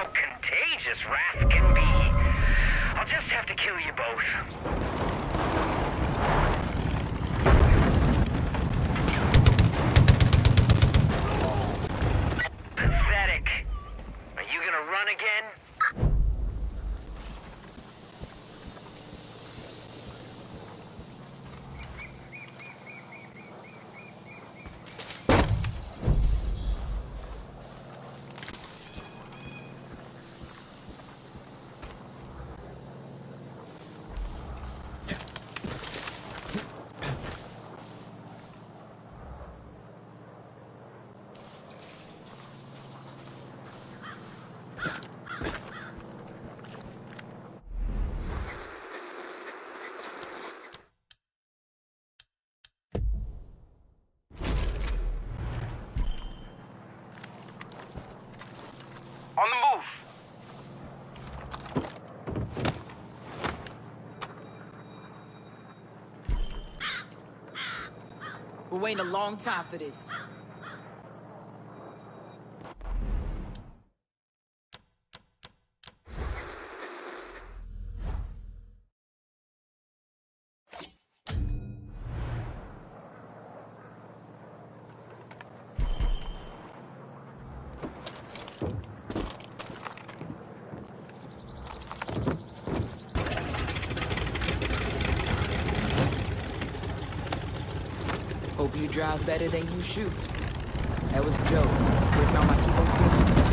how contagious wrath can be. I'll just have to kill you both. Pathetic. Are you gonna run again? On the move! We're waiting a long time for this. Hope you drive better than you shoot. That was a joke. Working on my keyboard skills.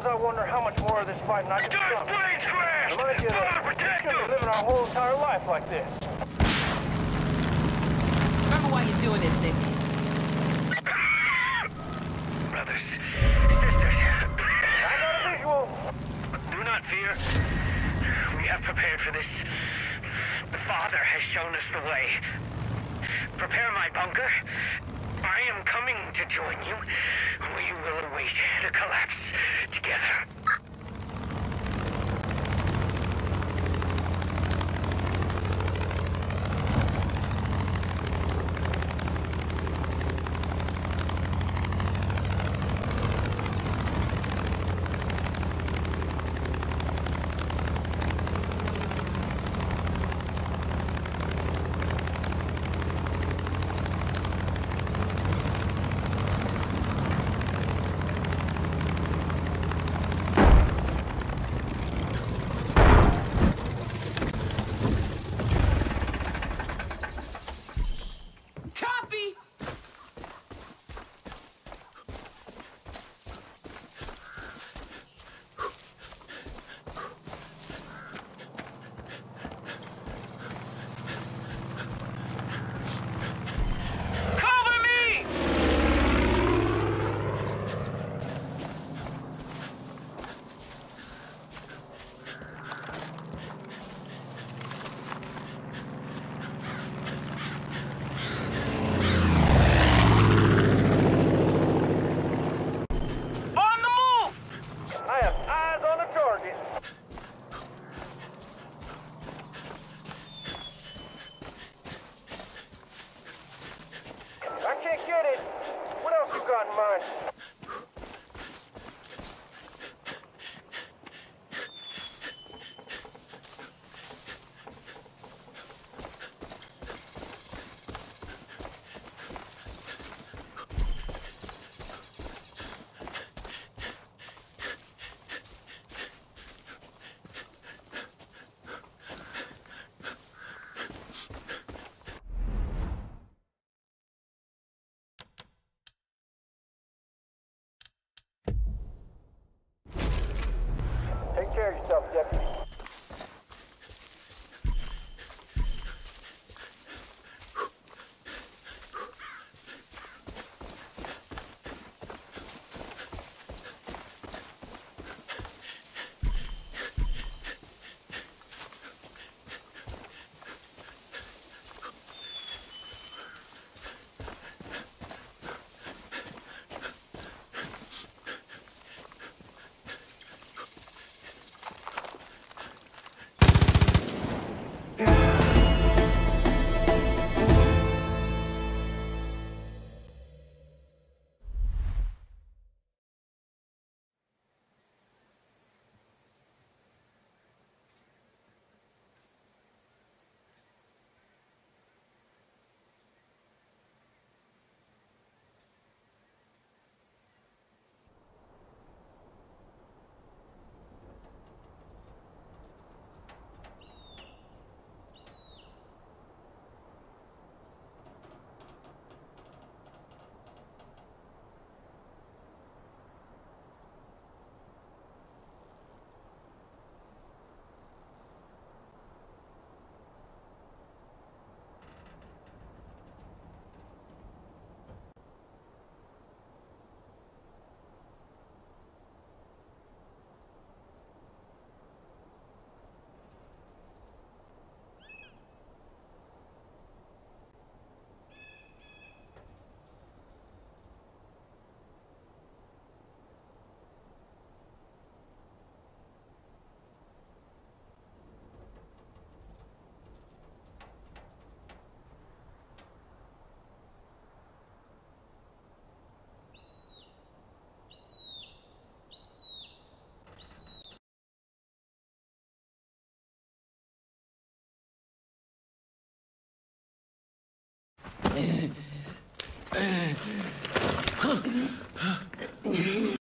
Sometimes I wonder how much more of this fight I can Dark planes crashed! Reminds you that Fire, protect we them! could be living our whole entire life like this. Remember why you're doing this, Nick. Brothers, sisters, I got a visual. do not fear. We have prepared for this. The Father has shown us the way. Prepare my bunker. I am coming to join you. We will await the collapse together. Copy! Cover me! On the move! I have eyes on a target. I can't get it. What else you got in mind? Take care of yourself, Deputy.